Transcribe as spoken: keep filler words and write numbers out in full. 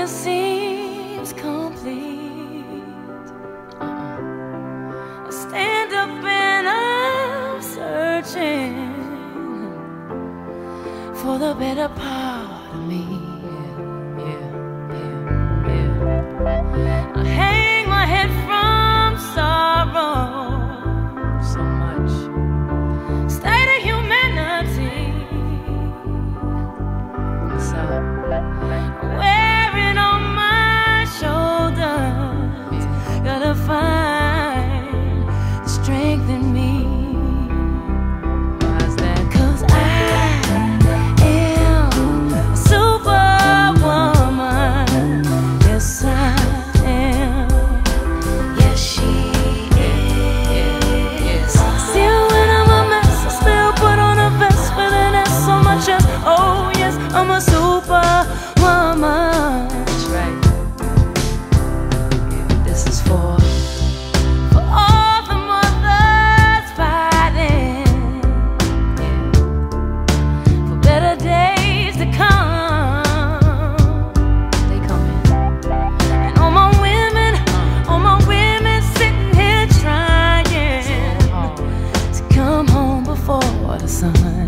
never seems complete. uh-uh. I stand up and I'm searching for the better part of me. Yeah, yeah, yeah, yeah. I hang my head from sorrow so much. State of humanity. What's up? Wearing on my shoulders. Yeah. Gotta find the strength in me. Why's that? 'Cause I am a superwoman. Yes, I am. Yes, she is. Still when I'm a mess, I still put on a vest with an S so much as, oh yes, I'm a superwoman. That's right. Yeah, this is for for all the mothers fighting, yeah, for better days to come. They coming. And all my women, all my women sitting here trying to come home before the sun.